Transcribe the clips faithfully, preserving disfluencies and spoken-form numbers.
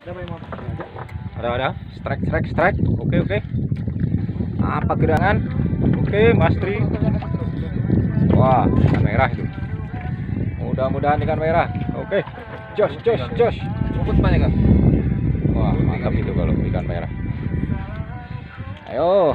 Ada ada. Strike strike strike. Oke oke. Apa gerangan? Oke Mas Tri. Wah ikan merah itu. Mudah-mudahan ikan merah. Oke. Jos jos jos. Bungkus banyak kan? Wah mantap itu kalau ikan merah. Ayo.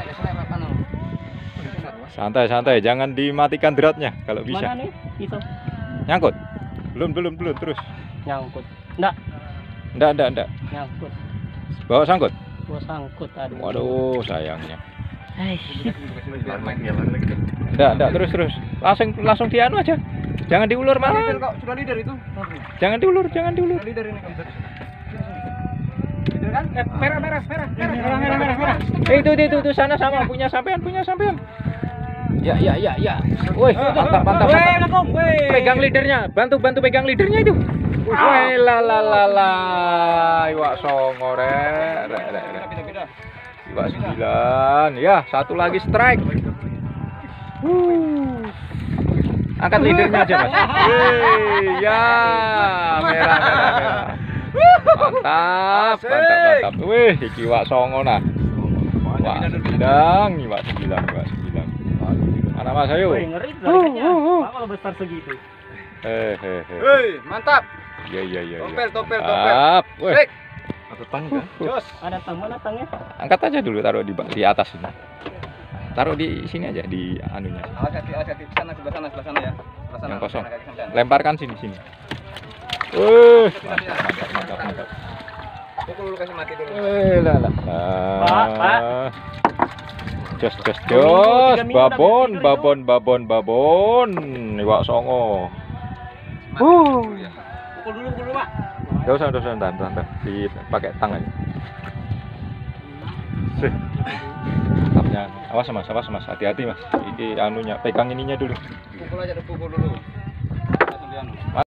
Santai santai, jangan dimatikan dratnya kalau bisa. Mana nih pisau? Nyangkut? Belum belum belum terus. Nyangkut. Enggak, Enggak enggak enggak. nyangkut. Bawa sangkut. Gua sangkut tadi. Waduh sayangnya. Hai. Enggak enggak terus terus. Langsung langsung dianu aja. Jangan diulur malah. Sudah leader itu. Jangan diulur, jangan diulur. Leader ini kan. Kan eh, merah merah merah merah merah merah merah. merah. Eh itu itu itu sana sama punya sampean punya sampean. Ya ya ya ya. Woi, mantap mantap. Weh, mantap. langsung. Weh. Pegang leadernya, bantu bantu pegang leadernya itu. Woi la la la la. Iwak songo rek rek rek. rek. Iwak sembilan. Ya, satu lagi strike. Uh. Angkat leadernya aja, Mas. Wih, ya, merah merah merah. Mantap, mantap, mantap. Wih, iki iwak songo nah. Iwak sembilan, iwak sembilan, iwak sembilan. Mana Mas ayo? Wih, ngeri ikannya. Apa kalau besar segitu? Hehehe. Hei, mantap. Iya iya iya. Topel, topel, topel. Mantap. Wih. Sik. Atau tang kan? Jos. Ada tang mana tangnya? Angkat aja dulu, taruh di di atas ini. Taruh di sini aja di anunya. Awas hati, awas hati. Sana sebelah sana, sebelah sana ya. Sebelah sana. Yang kosong. Sana, kaki sampean. Lemparkan sini sini. Wih, mantap mantap mantap mantap. Pukul dulu kasih mati dulu. Eh lah lah. Pak, Pak. Jos jos Dua minggu, jos, tiga minggu babon udah babon babon babon, iwak songo. Mati dulu ya. Pukul dulu, pukul dulu, Pak. Gak usah, gak usah, ntar, ntar, ntar. Dipakai tangan. Sih. Mantapnya. Awas mas, awas mas, hati-hati mas. Ini anunya, pegang ininya dulu. Pukul aja, pukul dulu.